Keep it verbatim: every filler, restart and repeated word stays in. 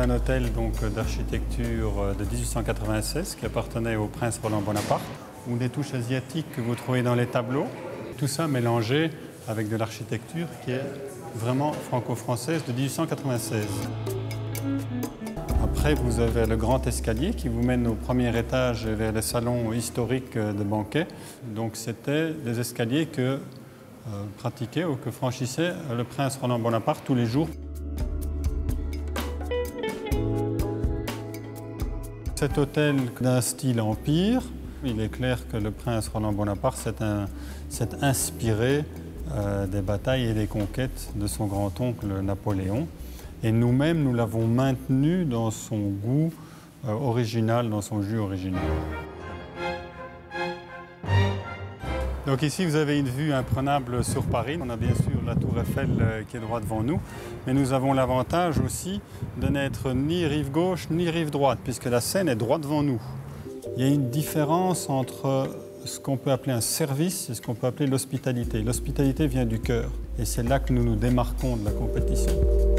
un hôtel d'architecture de mille huit cent quatre-vingt-seize qui appartenait au prince Roland Bonaparte, ou des touches asiatiques que vous trouvez dans les tableaux. Tout ça mélangé avec de l'architecture qui est vraiment franco-française de mille huit cent quatre-vingt-seize. Après, vous avez le grand escalier qui vous mène au premier étage vers les salons historiques de banquet. Donc, c'était des escaliers que euh, pratiquait ou que franchissait le prince Roland Bonaparte tous les jours. Cet hôtel d'un style empire, il est clair que le prince Roland Bonaparte s'est inspiré euh, des batailles et des conquêtes de son grand-oncle Napoléon. Et nous-mêmes, nous l'avons maintenu dans son goût euh, original, dans son jus original. Donc ici, vous avez une vue imprenable sur Paris. On a bien sûr la tour Eiffel euh, qui est droit devant nous, mais nous avons l'avantage aussi de n'être ni rive gauche ni rive droite, puisque la Seine est droit devant nous. Il y a une différence entre ce qu'on peut appeler un service et ce qu'on peut appeler l'hospitalité. L'hospitalité vient du cœur, et c'est là que nous nous démarquons de la compétition.